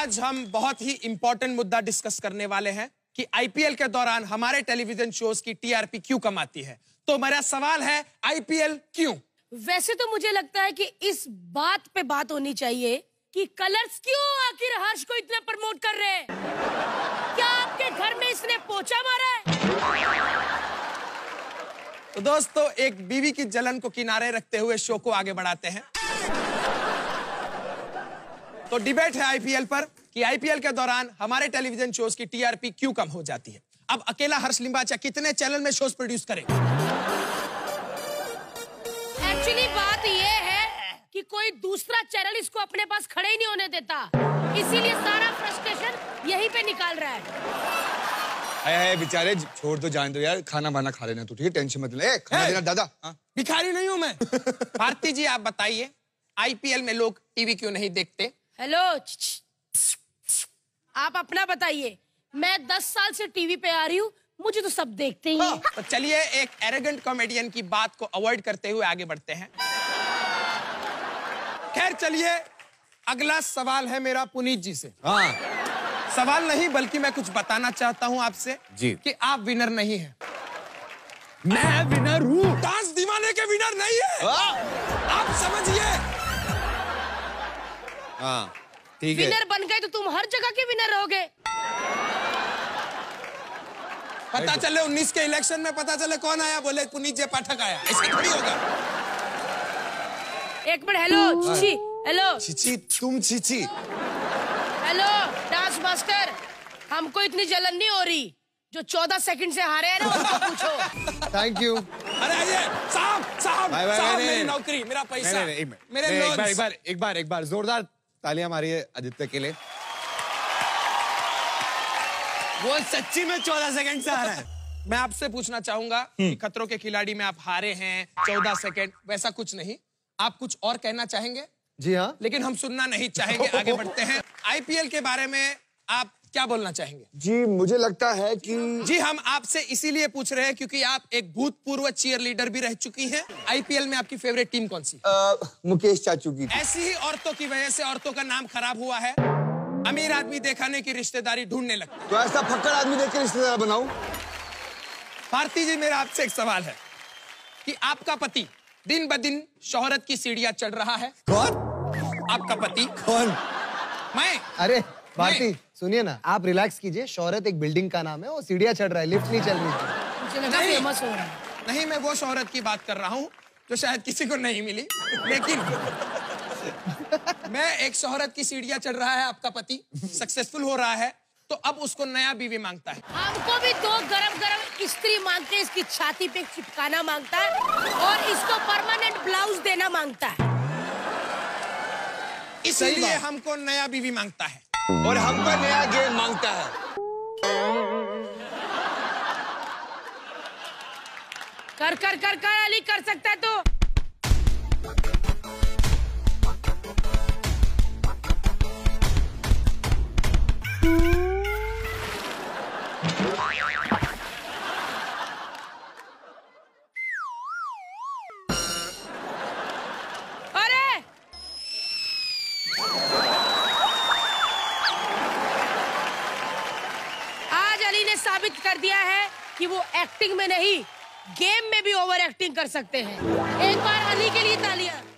आज हम बहुत ही इंपॉर्टेंट मुद्दा डिस्कस करने वाले हैं कि आईपीएल के दौरान हमारे टेलीविजन शोज की टीआरपी क्यों कम आती है। तो मेरा सवाल है, आईपीएल क्यों? वैसे तो मुझे लगता है कि इस बात पे बात होनी चाहिए कि कलर्स क्यों आखिर हर्ष को इतना प्रमोट कर रहे हैं। क्या आपके घर में इसने पोछा मारा है? तो दोस्तों, एक बीवी की जलन को किनारे रखते हुए शो को आगे बढ़ाते हैं। तो डिबेट है आईपीएल पर कि आईपीएल के दौरान हमारे टेलीविजन शोज की टीआरपी क्यों कम हो जाती है। अब अकेला हर्ष लिम्बाचा कितने चैनल में शोज प्रोड्यूस करे? एक्चुअली बात ये है कि कोई दूसरा चैनल इसको अपने पास खड़े ही नहीं होने देता, इसीलिए सारा फ्रस्ट्रेशन यहीं पे निकाल रहा है। बेचारे छोड़ दो, जान दो यार, खाना बाना खा लेना तू, ठीक है, टेंशन मत ले। खाना देना दादा। भिखारी नहीं हूं मैं। भारती जी, आप बताइए, आईपीएल में लोग टीवी क्यों नहीं देखते? हेलो, आप अपना बताइए। मैं 10 साल से टीवी पे आ रही हूँ, मुझे तो सब देखते ही हैं। तो चलिए एक एरोगेंट कॉमेडियन की बात को अवॉइड करते हुए आगे बढ़ते हैं। खैर चलिए, अगला सवाल है मेरा पुनीत जी से। सवाल नहीं बल्कि मैं कुछ बताना चाहता हूं आपसे जी कि आप विनर नहीं हैं। मैं विनर हूँ। डांस दीवाने के विनर नहीं है, आप समझिए। हाँ ठीक है। विनर बन गए तो तुम हर जगह के विनर रहोगे। पता चले 19 के इलेक्शन में पता चले कौन आया, बोले पुनीत जी पाठक आया, ऐसे थोड़ी होगा। एक minute. Hello Chichi, hello Chichi, तुम चिची। हेलो डांस मास्टर, हमको इतनी जलन नहीं हो रही। जो 14 सेकंड से हारे हैं ना, उनको पूछो। Thank you. अरे आइए साहब, साहब, साहब, मेरी नौकरी, मेरा पैसा, मेरे लोन्स। एक बार जोरदार तालियां मारिए आदित्य के लिए। वो सच्ची में 14 सेकंड से आ रहा है। मैं आपसे पूछना चाहूंगा कि खतरों के खिलाड़ी में आप हारे हैं 14 सेकंड, वैसा कुछ नहीं। आप कुछ और कहना चाहेंगे? जी हाँ, लेकिन हम सुनना नहीं चाहेंगे। आगे बढ़ते हैं। आईपीएल के बारे में आप क्या बोलना चाहेंगे? जी मुझे लगता है कि जी हम आपसे इसीलिए पूछ रहे हैं क्योंकि आप एक भूतपूर्व चीयर लीडर भी रह चुकी हैं। आईपीएल में आपकी फेवरेट टीम कौन सी? मुकेश चाचू की। ऐसी ही औरतों की वजह से औरतों का नाम खराब हुआ है। अमीर आदमी दिखाने की रिश्तेदारी ढूंढने लगता। तो ऐसा फक्कड़ आदमी देख के रिश्तेदार बनाऊं? भारती जी, मेरा आपसे एक सवाल है कि आपका पति दिन ब दिन शोहरत की सीढ़ियां चढ़ रहा है। कौन? आपका पति। कौन? मैं। अरे भारती सुनिए ना, आप रिलैक्स कीजिए। शोहरत एक बिल्डिंग का नाम है, वो सीढ़ियां चढ़ रहा है, लिफ्ट नहीं चल रही है। मुझे लगा फेमस हो रहा है। नहीं, मैं वो शोहरत की बात कर रहा हूँ जो शायद किसी को नहीं मिली, लेकिन मैं एक शोहरत की सीढ़ियां चढ़ रहा है, आपका पति सक्सेसफुल हो रहा है, तो अब उसको नया बीवी मांगता है। हमको भी 2 गरम-गरम स्त्री मांगते हैं, इसकी छाती पे चिपकाना मांगता है और इसको परमानेंट ब्लाउज देना मांगता है। इसलिए हमको नया बीवी मांगता है और हमको नया गेम मांगता है। कर अली कर सकता है तो। साबित कर दिया है कि वो एक्टिंग में नहीं, गेम में भी ओवर एक्टिंग कर सकते हैं। एक बार अली के लिए तालियां।